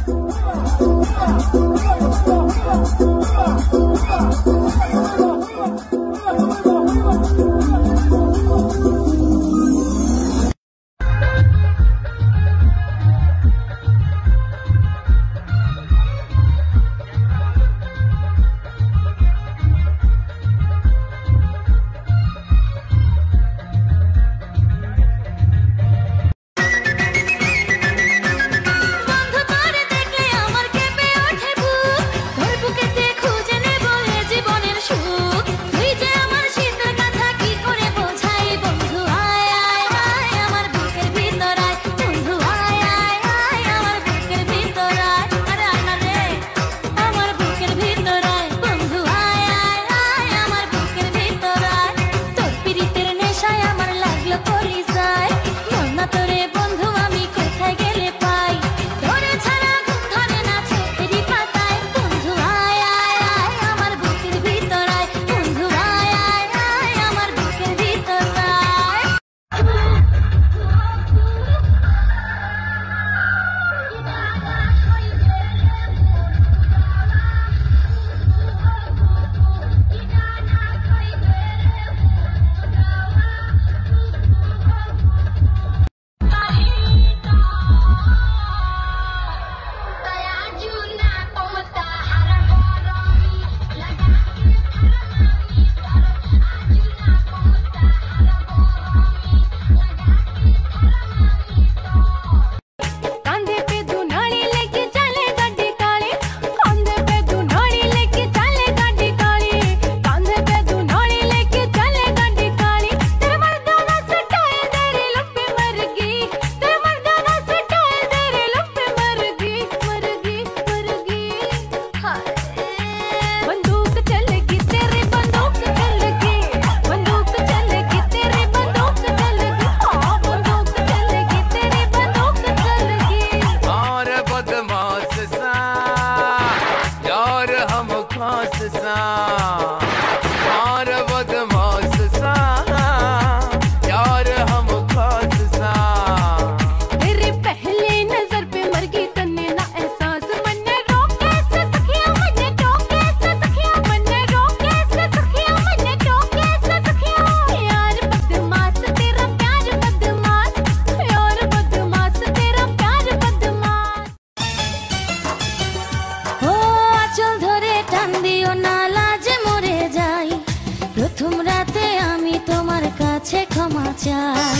চাই।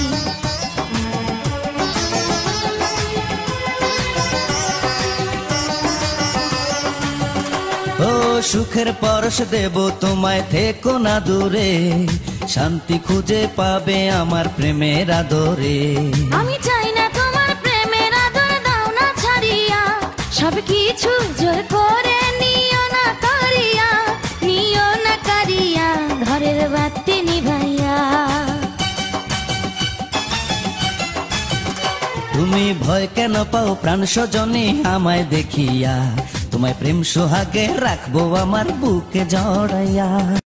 ও সুখের পরশ দেব তোমায়, থেকো না দূরে, শান্তি খুঁজে পাবে আমার প্রেমের আদরে। আমি চাই না তোমার প্রেমের আদর, দাও না ছাড়িয়া, সব কিছু জোর করে নিও না করিয়া, নিও না করিয়া ঘরের বাতি নিভাইয়া। তুমি ভয় কেন পাও প্রাণ স্বজনে আমায় দেখিয়া, তোমায় প্রেম সোহাগে রাখবো আমার বুকে জড়াইয়া।